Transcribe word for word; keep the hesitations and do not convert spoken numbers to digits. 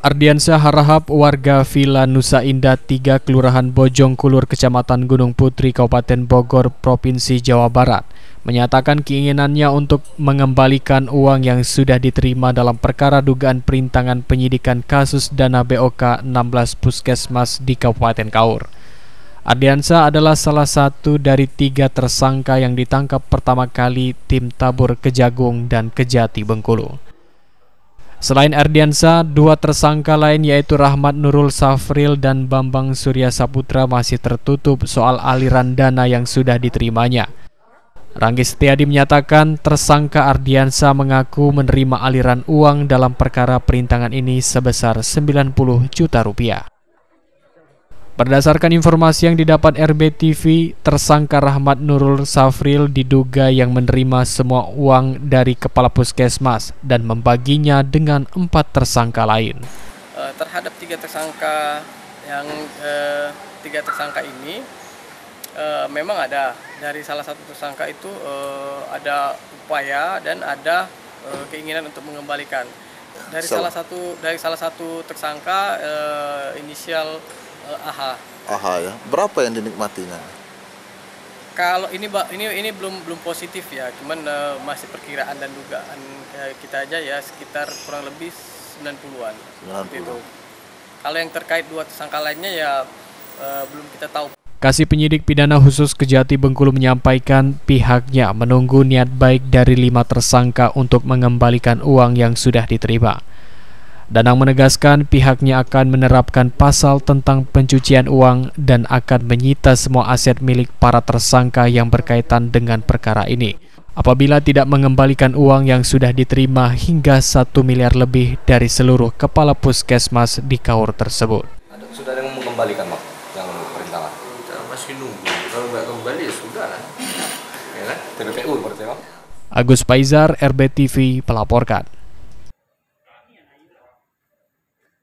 Ardiansyah Harahap, warga Villa Nusa Indah tiga, Kelurahan Bojongkulur, Kecamatan Gunung Putri, Kabupaten Bogor, Provinsi Jawa Barat, menyatakan keinginannya untuk mengembalikan uang yang sudah diterima dalam perkara dugaan perintangan penyidikan kasus dana B O K enam belas Puskesmas di Kabupaten Kaur. Ardiansyah adalah salah satu dari tiga tersangka yang ditangkap pertama kali tim Tabur Kejagung dan Kejati Bengkulu. Selain Ardiansyah, dua tersangka lain yaitu Rahmat Nurul Safril dan Bambang Surya Saputra masih tertutup soal aliran dana yang sudah diterimanya. Ranggi Setiadi menyatakan tersangka Ardiansyah mengaku menerima aliran uang dalam perkara perintangan ini sebesar sembilan puluh juta rupiah. Berdasarkan informasi yang didapat R B T V, tersangka Rahmat Nurul Safril diduga yang menerima semua uang dari kepala puskesmas dan membaginya dengan empat tersangka lain. Uh, terhadap tiga tersangka yang uh, tiga tersangka ini uh, memang ada dari salah satu tersangka itu uh, ada upaya dan ada uh, keinginan untuk mengembalikan. Dari so. salah satu dari salah satu tersangka uh, inisial A H. A H ya. Berapa yang dinikmatinya? Kalau ini ini ini belum belum positif ya, cuman uh, masih perkiraan dan dugaan uh, kita aja ya sekitar kurang lebih sembilan puluhan. sembilan puluh. Gitu. Kalau yang terkait dua tersangka lainnya ya uh, belum kita tahu. Kasih Penyidik Pidana Khusus Kejati Bengkulu menyampaikan pihaknya menunggu niat baik dari lima tersangka untuk mengembalikan uang yang sudah diterima. Danang menegaskan pihaknya akan menerapkan pasal tentang pencucian uang dan akan menyita semua aset milik para tersangka yang berkaitan dengan perkara ini apabila tidak mengembalikan uang yang sudah diterima hingga satu miliar lebih dari seluruh kepala puskesmas di Kaur tersebut. Sudah ada yang mengembalikan, Mak, yang perintangan? Kita masih nunggu, kalau nggak kembali ya sudah lah. Ya kan? T P P U berarti, Mak? Agus Paizar, R B T V, melaporkan.